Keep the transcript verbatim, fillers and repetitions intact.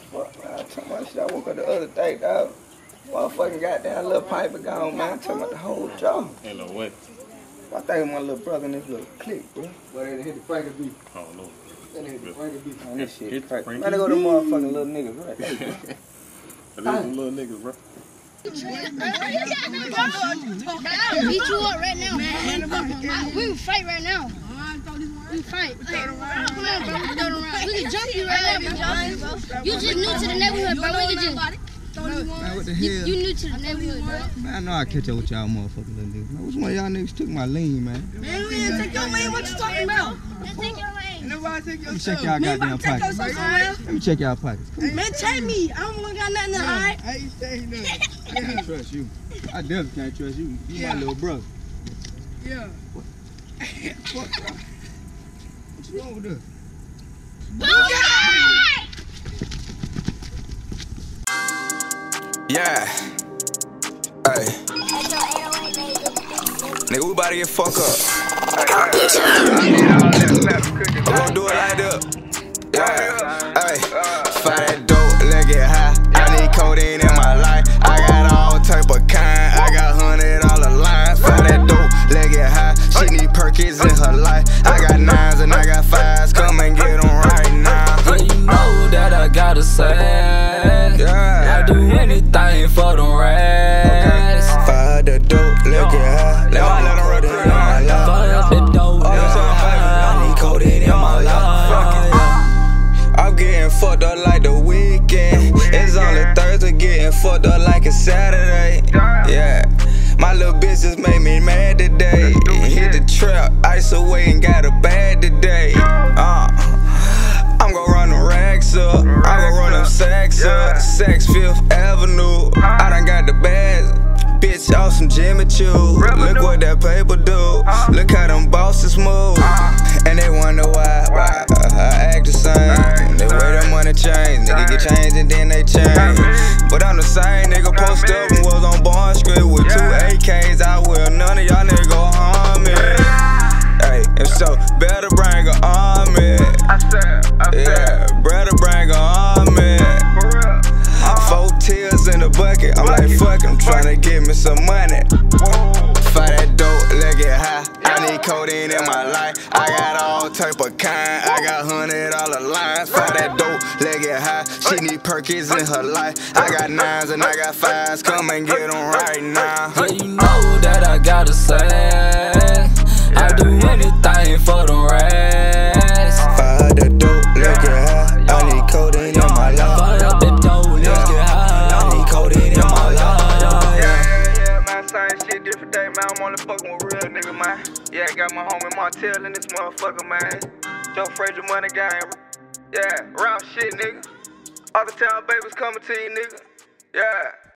Fuck, man. I told my shit. I woke up the other day, dog. Motherfucking goddamn little piper gone, man. I'm talking about the whole jaw. Ain't no way. I think it's my little brother in this little clique, bro. But they hit the Frankie beat. I don't know. They hit the Frankie beat. Man, this shit Hit crazy. Frankie Man, they go to motherfucking little niggas right there, bro. These some little niggas, bro. Beat you up right now, man. We can fight right now. We can fight. Come on, bro. We can around. We can jump you right now, bro. You just new to the neighborhood, bro. We can just. Man, what the hell? You, you new to the neighborhood, bro. Man, I know I catch up with y'all motherfucking little niggas. Man, which one of y'all niggas took my lean, man? Man, we didn't take your lean. What you talking about? Take your lane. Nobody take your Let me check y'all goddamn pockets. Let me check y'all pockets. Come Man, take me. I don't got nothing to hide. I ain't saying nothing. I can't trust you. I definitely can't trust you. You my little brother. Yeah. What? What? What's wrong with this? Yeah. Hey. Nigga, we about to get fucked up. I'm gonna do it like that. Yeah. Hey. Find that dope, let's get high. I need codeine in my life. I got all type of kind. I got hundred dollar lines. Find that dope, let's get high. She need Perkins in her life. I got nines and I got fives. Come and get them right now. But you know that I gotta say, yeah. I do anything for them rats. Okay. Find the dope, let's get high. Let my little run in my life. Fuck the dope, I need codeine in my life. I'm getting fucked up like the weekend. It's only Thursday, getting fucked up like a Saturday. Yeah, my little bitch just made me mad today. Hit the trap, ice away and got a bag today. Uh, I'm gon' run them racks up. I'm gon' run them sacks up. Saks Fifth Avenue. I done got the bags. Bitch off some Jimmy Choo. Look what that paper do. Look how them bosses move. And they wonder why, why I act the same. The way that money change, nigga get changed and then they change. But I'm the same nigga, post up and was on Bond Street with two A Ks. I will, none of y'all niggas go harm me. Hey, if so, better bring an army. Yeah, better bring an army. Four tears in the bucket, I'm like fuck, I'm tryna get me some money. Find that dope, let's get high. I need codeine in my life. I got all type of kind. I got hundred dollar lines. Find that dope, let's get high. She need Perkins in her life. I got nines and I got fives. Come and get them right now. But you know that I gotta say, I do anything for them rats. Find the dope, let's get high. I need codeine in my life. Fuck the dope, let's get high. I need codeine in my life. Same shit, different day, man. I'm only fucking with real nigga, man. Yeah, I got my homie Martell in this motherfucker, man. Joe Frazier money gang. Yeah, round shit, nigga. Other town babies coming to you, nigga. Yeah.